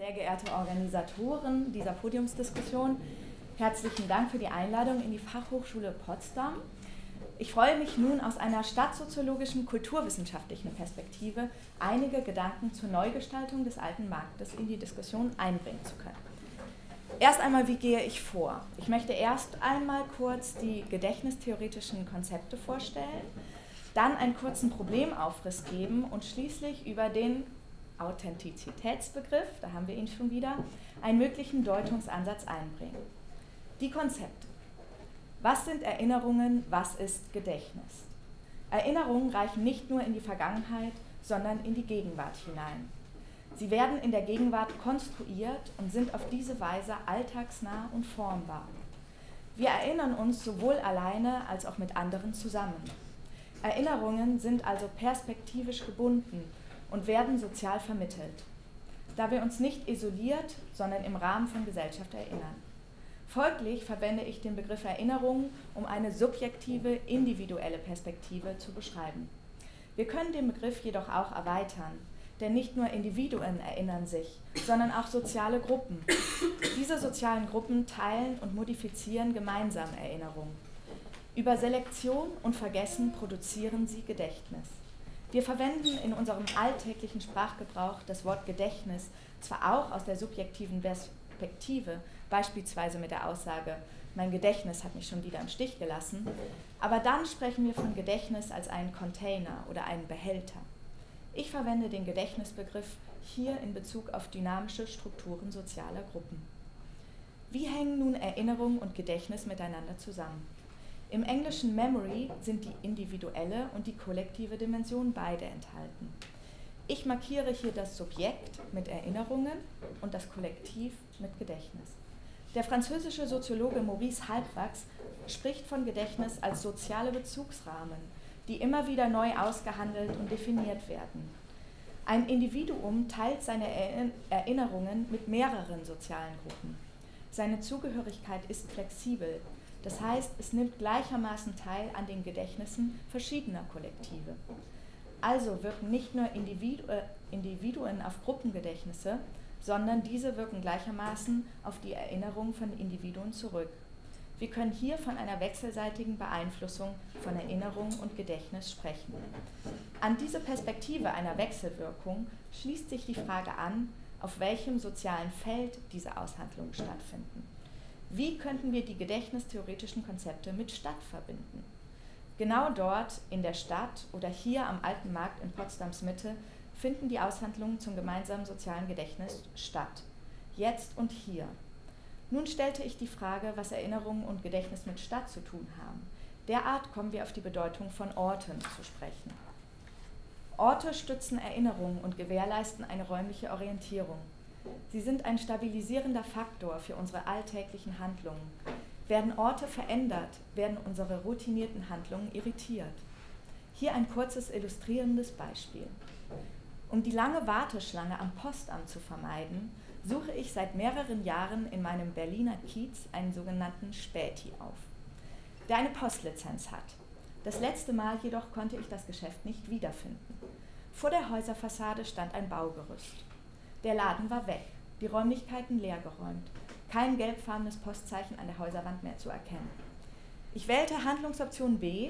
sehr geehrte Organisatoren dieser Podiumsdiskussion, herzlichen Dank für die Einladung in die Fachhochschule Potsdam. Ich freue mich nun, aus einer stadtsoziologischen, kulturwissenschaftlichen Perspektive einige Gedanken zur Neugestaltung des alten Marktes in die Diskussion einbringen zu können. Erst einmal, wie gehe ich vor? Ich möchte erst einmal kurz die gedächtnistheoretischen Konzepte vorstellen, dann einen kurzen Problemaufriss geben und schließlich über den Authentizitätsbegriff, da haben wir ihn schon wieder, einen möglichen Deutungsansatz einbringen. Die Konzepte. Was sind Erinnerungen, was ist Gedächtnis? Erinnerungen reichen nicht nur in die Vergangenheit, sondern in die Gegenwart hinein. Sie werden in der Gegenwart konstruiert und sind auf diese Weise alltagsnah und formbar. Wir erinnern uns sowohl alleine als auch mit anderen zusammen. Erinnerungen sind also perspektivisch gebunden und werden sozial vermittelt, da wir uns nicht isoliert, sondern im Rahmen von Gesellschaft erinnern. Folglich verwende ich den Begriff Erinnerung, um eine subjektive, individuelle Perspektive zu beschreiben. Wir können den Begriff jedoch auch erweitern, denn nicht nur Individuen erinnern sich, sondern auch soziale Gruppen. Diese sozialen Gruppen teilen und modifizieren gemeinsam Erinnerung. Über Selektion und Vergessen produzieren sie Gedächtnis. Wir verwenden in unserem alltäglichen Sprachgebrauch das Wort Gedächtnis zwar auch aus der subjektiven Perspektive, beispielsweise mit der Aussage, mein Gedächtnis hat mich schon wieder im Stich gelassen, aber dann sprechen wir von Gedächtnis als einen Container oder einen Behälter. Ich verwende den Gedächtnisbegriff hier in Bezug auf dynamische Strukturen sozialer Gruppen. Wie hängen nun Erinnerung und Gedächtnis miteinander zusammen? Im Englischen Memory sind die individuelle und die kollektive Dimension beide enthalten. Ich markiere hier das Subjekt mit Erinnerungen und das Kollektiv mit Gedächtnis. Der französische Soziologe Maurice Halbwachs spricht von Gedächtnis als soziale Bezugsrahmen, die immer wieder neu ausgehandelt und definiert werden. Ein Individuum teilt seine Erinnerungen mit mehreren sozialen Gruppen. Seine Zugehörigkeit ist flexibel, das heißt, es nimmt gleichermaßen teil an den Gedächtnissen verschiedener Kollektive. Also wirken nicht nur Individuen auf Gruppengedächtnisse, sondern diese wirken gleichermaßen auf die Erinnerung von Individuen zurück. Wir können hier von einer wechselseitigen Beeinflussung von Erinnerung und Gedächtnis sprechen. An diese Perspektive einer Wechselwirkung schließt sich die Frage an, auf welchem sozialen Feld diese Aushandlungen stattfinden. Wie könnten wir die gedächtnistheoretischen Konzepte mit Stadt verbinden? Genau dort, in der Stadt oder hier am Alten Markt in Potsdams Mitte, finden die Aushandlungen zum gemeinsamen sozialen Gedächtnis statt. Jetzt und hier. Nun stellte ich die Frage, was Erinnerung und Gedächtnis mit Stadt zu tun haben. Derart kommen wir auf die Bedeutung von Orten zu sprechen. Orte stützen Erinnerung und gewährleisten eine räumliche Orientierung. Sie sind ein stabilisierender Faktor für unsere alltäglichen Handlungen. Werden Orte verändert, werden unsere routinierten Handlungen irritiert. Hier ein kurzes illustrierendes Beispiel. Um die lange Warteschlange am Postamt zu vermeiden, suche ich seit mehreren Jahren in meinem Berliner Kiez einen sogenannten Späti auf, der eine Postlizenz hat. Das letzte Mal jedoch konnte ich das Geschäft nicht wiederfinden. Vor der Häuserfassade stand ein Baugerüst. Der Laden war weg, die Räumlichkeiten leergeräumt, kein gelbfarbenes Postzeichen an der Häuserwand mehr zu erkennen. Ich wählte Handlungsoption B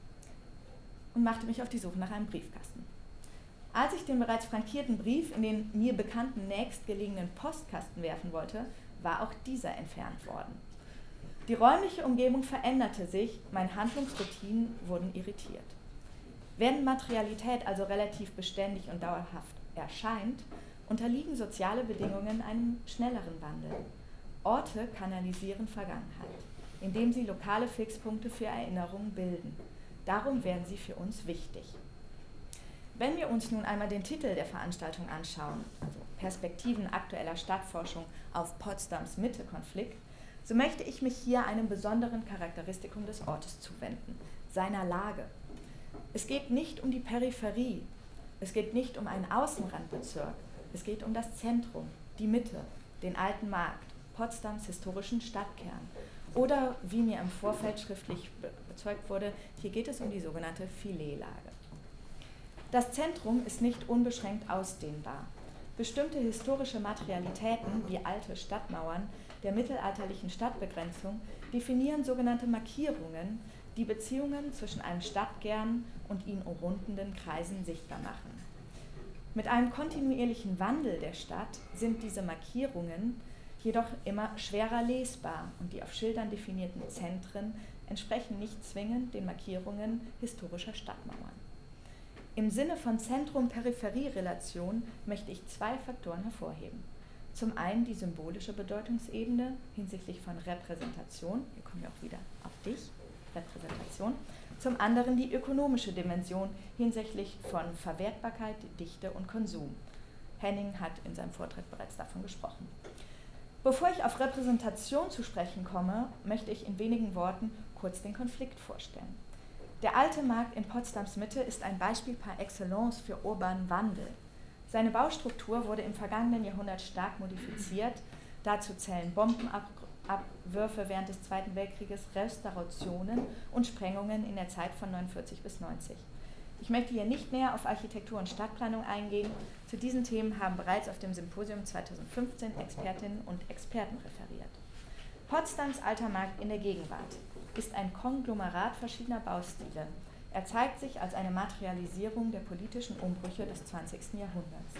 und machte mich auf die Suche nach einem Briefkasten. Als ich den bereits frankierten Brief in den mir bekannten nächstgelegenen Postkasten werfen wollte, war auch dieser entfernt worden. Die räumliche Umgebung veränderte sich, meine Handlungsroutinen wurden irritiert. Während Materialität also relativ beständig und dauerhaft erscheint, unterliegen soziale Bedingungen einem schnelleren Wandel. Orte kanalisieren Vergangenheit, indem sie lokale Fixpunkte für Erinnerungen bilden. Darum werden sie für uns wichtig. Wenn wir uns nun einmal den Titel der Veranstaltung anschauen, also Perspektiven aktueller Stadtforschung auf Potsdams Mitte-Konflikt, so möchte ich mich hier einem besonderen Charakteristikum des Ortes zuwenden, seiner Lage. Es geht nicht um die Peripherie, es geht nicht um einen Außenrandbezirk, es geht um das Zentrum, die Mitte, den Alten Markt, Potsdams historischen Stadtkern. Oder, wie mir im Vorfeld schriftlich bezeugt wurde, hier geht es um die sogenannte Filetlage. Das Zentrum ist nicht unbeschränkt ausdehnbar. bestimmte historische Materialitäten wie alte Stadtmauern der mittelalterlichen Stadtbegrenzung definieren sogenannte Markierungen, die Beziehungen zwischen einem Stadtkern und ihn umrundenden Kreisen sichtbar machen. Mit einem kontinuierlichen Wandel der Stadt sind diese Markierungen jedoch immer schwerer lesbar und die auf Schildern definierten Zentren entsprechen nicht zwingend den Markierungen historischer Stadtmauern. Im Sinne von Zentrum-Peripherie-Relation möchte ich zwei Faktoren hervorheben. Zum einen die symbolische Bedeutungsebene hinsichtlich von Repräsentation, hier kommen wir auch wieder auf dich, Repräsentation, zum anderen die ökonomische Dimension hinsichtlich von Verwertbarkeit, Dichte und Konsum. Henning hat in seinem Vortrag bereits davon gesprochen. Bevor ich auf Repräsentation zu sprechen komme, möchte ich in wenigen Worten kurz den Konflikt vorstellen. Der alte Markt in Potsdams Mitte ist ein Beispiel par excellence für urbanen Wandel. Seine Baustruktur wurde im vergangenen Jahrhundert stark modifiziert. Dazu zählen Bombenabwürfe während des Zweiten Weltkrieges, Restaurationen und Sprengungen in der Zeit von 1949 bis 1990. Ich möchte hier nicht näher auf Architektur und Stadtplanung eingehen. Zu diesen Themen haben bereits auf dem Symposium 2015 Expertinnen und Experten referiert. Potsdams alter Markt in der Gegenwart ist ein Konglomerat verschiedener Baustile. Er zeigt sich als eine Materialisierung der politischen Umbrüche des 20. Jahrhunderts.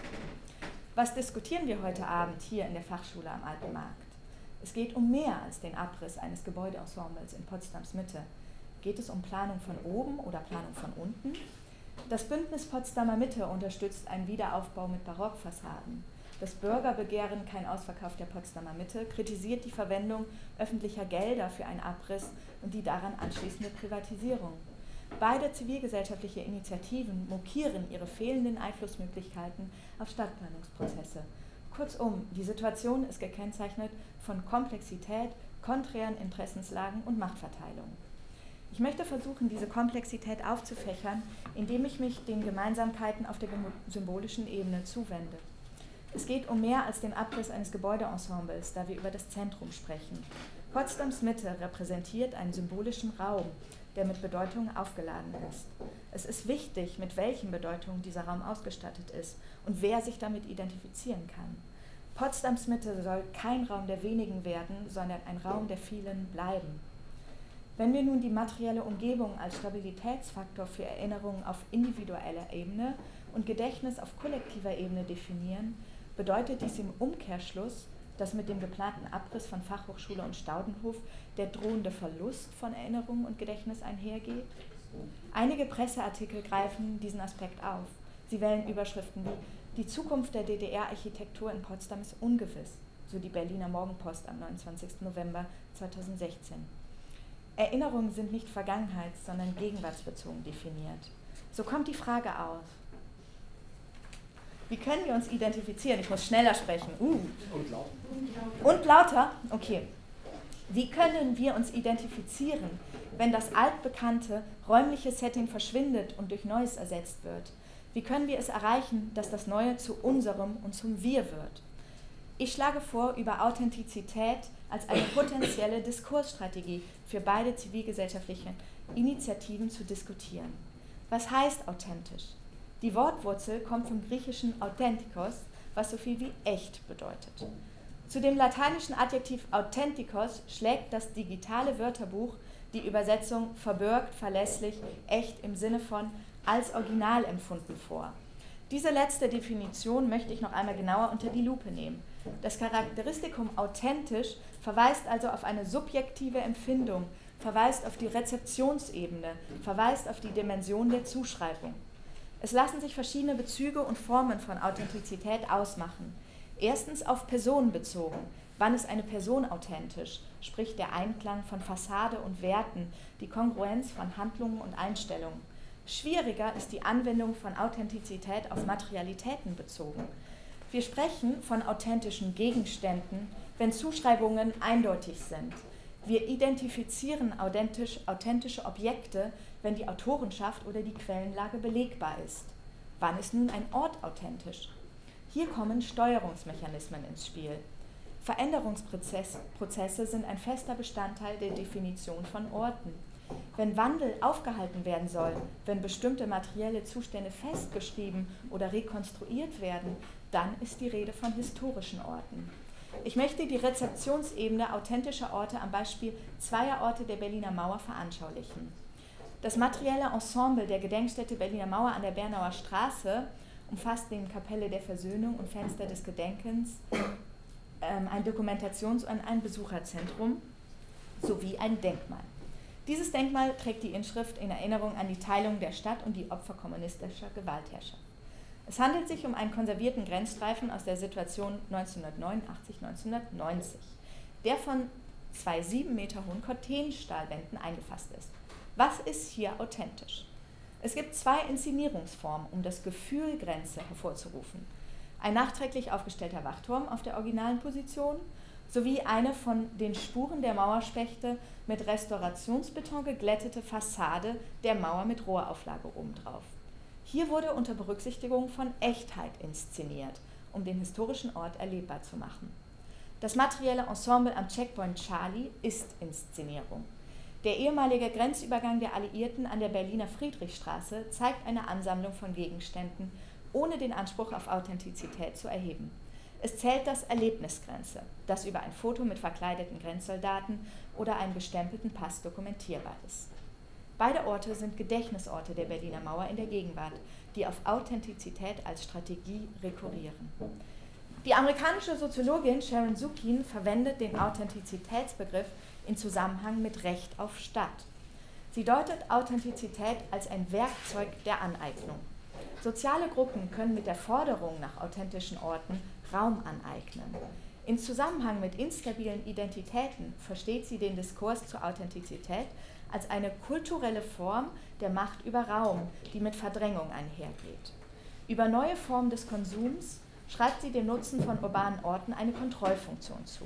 Was diskutieren wir heute Abend hier in der Fachschule am Alten Markt? Es geht um mehr als den Abriss eines Gebäudeensembles in Potsdams Mitte. Geht es um Planung von oben oder Planung von unten? Das Bündnis Potsdamer Mitte unterstützt einen Wiederaufbau mit Barockfassaden. Das Bürgerbegehren Kein Ausverkauf der Potsdamer Mitte kritisiert die Verwendung öffentlicher Gelder für einen Abriss und die daran anschließende Privatisierung. Beide zivilgesellschaftliche Initiativen mokieren ihre fehlenden Einflussmöglichkeiten auf Stadtplanungsprozesse. Kurzum, die Situation ist gekennzeichnet von Komplexität, konträren Interessenslagen und Machtverteilung. Ich möchte versuchen, diese Komplexität aufzufächern, indem ich mich den Gemeinsamkeiten auf der symbolischen Ebene zuwende. Es geht um mehr als den Abriss eines Gebäudeensembles, da wir über das Zentrum sprechen. Potsdams Mitte repräsentiert einen symbolischen Raum, der mit Bedeutungen aufgeladen ist. Es ist wichtig, mit welchen Bedeutungen dieser Raum ausgestattet ist und wer sich damit identifizieren kann. Potsdams Mitte soll kein Raum der wenigen werden, sondern ein Raum der vielen bleiben. Wenn wir nun die materielle Umgebung als Stabilitätsfaktor für Erinnerungen auf individueller Ebene und Gedächtnis auf kollektiver Ebene definieren, bedeutet dies im Umkehrschluss, dass mit dem geplanten Abriss von Fachhochschule und Staudenhof der drohende Verlust von Erinnerung und Gedächtnis einhergeht? Einige Presseartikel greifen diesen Aspekt auf. Sie wählen Überschriften wie „Die Zukunft der DDR-Architektur in Potsdam ist ungewiss", so die Berliner Morgenpost am 29. November 2016. Erinnerungen sind nicht vergangenheits-, sondern gegenwartsbezogen definiert. So kommt die Frage auf: Wie können wir uns identifizieren? Ich muss schneller sprechen. Und lauter. Und lauter? Okay. Wie können wir uns identifizieren, wenn das altbekannte räumliche Setting verschwindet und durch Neues ersetzt wird? Wie können wir es erreichen, dass das Neue zu unserem und zum Wir wird? Ich schlage vor, über Authentizität als eine potenzielle Diskursstrategie für beide zivilgesellschaftliche Initiativen zu diskutieren. Was heißt authentisch? Die Wortwurzel kommt vom griechischen authentikos, was so viel wie echt bedeutet. Zu dem lateinischen Adjektiv authentikos schlägt das digitale Wörterbuch die Übersetzung verbürgt, verlässlich, echt im Sinne von als original empfunden vor. Diese letzte Definition möchte ich noch einmal genauer unter die Lupe nehmen. Das Charakteristikum authentisch verweist also auf eine subjektive Empfindung, verweist auf die Rezeptionsebene, verweist auf die Dimension der Zuschreibung. Es lassen sich verschiedene Bezüge und Formen von Authentizität ausmachen. Erstens auf Personen bezogen. Wann ist eine Person authentisch? Sprich der Einklang von Fassade und Werten, die Kongruenz von Handlungen und Einstellungen. Schwieriger ist die Anwendung von Authentizität auf Materialitäten bezogen. Wir sprechen von authentischen Gegenständen, wenn Zuschreibungen eindeutig sind. Wir identifizieren authentische Objekte, wenn die Autorenschaft oder die Quellenlage belegbar ist. Wann ist nun ein Ort authentisch? Hier kommen Steuerungsmechanismen ins Spiel. Veränderungsprozesse sind ein fester Bestandteil der Definition von Orten. Wenn Wandel aufgehalten werden soll, wenn bestimmte materielle Zustände festgeschrieben oder rekonstruiert werden, dann ist die Rede von historischen Orten. Ich möchte die Rezeptionsebene authentischer Orte am Beispiel zweier Orte der Berliner Mauer veranschaulichen. Das materielle Ensemble der Gedenkstätte Berliner Mauer an der Bernauer Straße umfasst neben Kapelle der Versöhnung und Fenster des Gedenkens ein Dokumentations- und ein Besucherzentrum sowie ein Denkmal. Dieses Denkmal trägt die Inschrift in Erinnerung an die Teilung der Stadt und die Opfer kommunistischer Gewaltherrschaft. Es handelt sich um einen konservierten Grenzstreifen aus der Situation 1989-1990, der von 2 7 Meter hohen Cortenstahlwänden eingefasst ist. Was ist hier authentisch? Es gibt 2 Inszenierungsformen, um das Gefühl Grenze hervorzurufen. Ein nachträglich aufgestellter Wachturm auf der originalen Position sowie eine von den Spuren der Mauerspechte mit Restaurationsbeton geglättete Fassade der Mauer mit Rohrauflage obendrauf. Hier wurde unter Berücksichtigung von Echtheit inszeniert, um den historischen Ort erlebbar zu machen. Das materielle Ensemble am Checkpoint Charlie ist Inszenierung. Der ehemalige Grenzübergang der Alliierten an der Berliner Friedrichstraße zeigt eine Ansammlung von Gegenständen, ohne den Anspruch auf Authentizität zu erheben. Es zählt das Erlebnisgrenze, das über ein Foto mit verkleideten Grenzsoldaten oder einen bestempelten Pass dokumentierbar ist. Beide Orte sind Gedächtnisorte der Berliner Mauer in der Gegenwart, die auf Authentizität als Strategie rekurrieren. Die amerikanische Soziologin Sharon Zukin verwendet den Authentizitätsbegriff in Zusammenhang mit Recht auf Stadt. Sie deutet Authentizität als ein Werkzeug der Aneignung. Soziale Gruppen können mit der Forderung nach authentischen Orten Raum aneignen. In Zusammenhang mit instabilen Identitäten versteht sie den Diskurs zur Authentizität als eine kulturelle Form der Macht über Raum, die mit Verdrängung einhergeht. Über neue Formen des Konsums schreibt sie dem Nutzen von urbanen Orten eine Kontrollfunktion zu.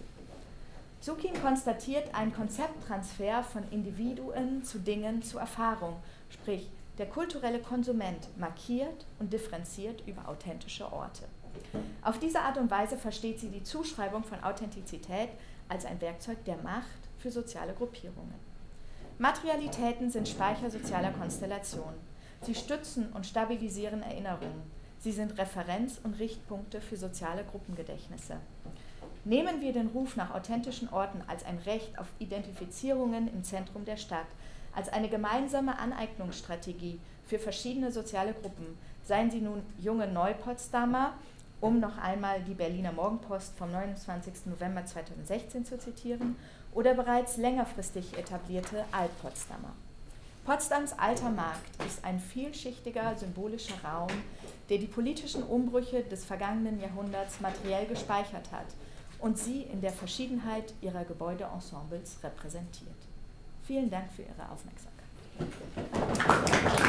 Zukin konstatiert einen Konzepttransfer von Individuen zu Dingen zu Erfahrung, sprich der kulturelle Konsument markiert und differenziert über authentische Orte. Auf diese Art und Weise versteht sie die Zuschreibung von Authentizität als ein Werkzeug der Macht für soziale Gruppierungen. Materialitäten sind Speicher sozialer Konstellationen. Sie stützen und stabilisieren Erinnerungen. Sie sind Referenz- und Richtpunkte für soziale Gruppengedächtnisse. Nehmen wir den Ruf nach authentischen Orten als ein Recht auf Identifizierungen im Zentrum der Stadt, als eine gemeinsame Aneignungsstrategie für verschiedene soziale Gruppen, seien sie nun junge Neupotsdamer, um noch einmal die Berliner Morgenpost vom 29. November 2016 zu zitieren, oder bereits längerfristig etablierte Altpotsdamer. Potsdams alter Markt ist ein vielschichtiger symbolischer Raum, der die politischen Umbrüche des vergangenen Jahrhunderts materiell gespeichert hat und sie in der Verschiedenheit ihrer Gebäudeensembles repräsentiert. Vielen Dank für Ihre Aufmerksamkeit.